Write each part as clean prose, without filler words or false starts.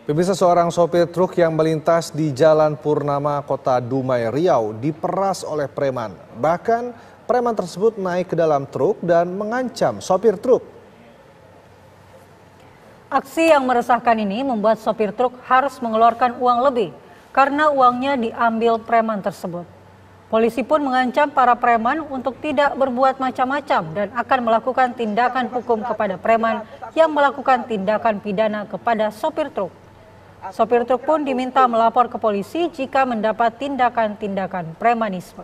Pemirsa, seorang sopir truk yang melintas di Jalan Purnama, Kota Dumai, Riau diperas oleh preman. Bahkan preman tersebut naik ke dalam truk dan mengancam sopir truk. Aksi yang meresahkan ini membuat sopir truk harus mengeluarkan uang lebih karena uangnya diambil preman tersebut. Polisi pun mengancam para preman untuk tidak berbuat macam-macam dan akan melakukan tindakan hukum kepada preman yang melakukan tindakan pidana kepada sopir truk. Sopir truk pun diminta melapor ke polisi jika mendapat tindakan-tindakan premanisme.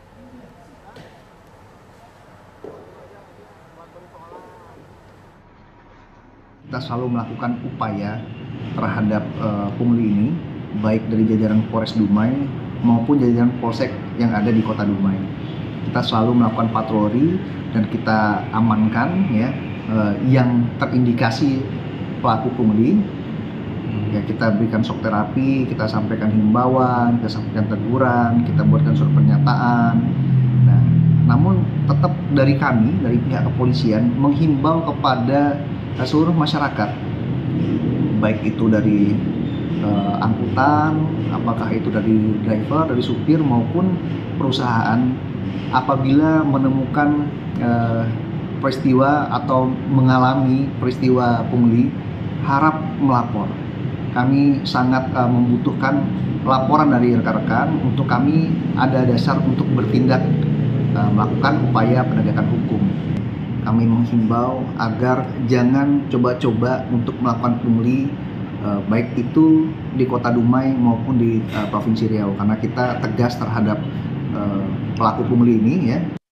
Kita selalu melakukan upaya terhadap pungli ini, baik dari jajaran Polres Dumai maupun jajaran Polsek yang ada di Kota Dumai. Kita selalu melakukan patroli dan kita amankan yang terindikasi pelaku pungli. Ya, kita berikan shock terapi, kita sampaikan himbauan, kita sampaikan teguran, kita buatkan surat pernyataan. Nah, namun tetap dari kami, dari pihak kepolisian, menghimbau kepada seluruh masyarakat, baik itu dari angkutan, apakah itu dari driver, dari supir maupun perusahaan, apabila menemukan peristiwa atau mengalami peristiwa pungli, harap melapor. Kami sangat membutuhkan laporan dari rekan-rekan untuk kami ada dasar untuk bertindak melakukan upaya penegakan hukum. Kami menghimbau agar jangan coba-coba untuk melakukan pungli baik itu di Kota Dumai maupun di Provinsi Riau, karena kita tegas terhadap pelaku pungli ini ya.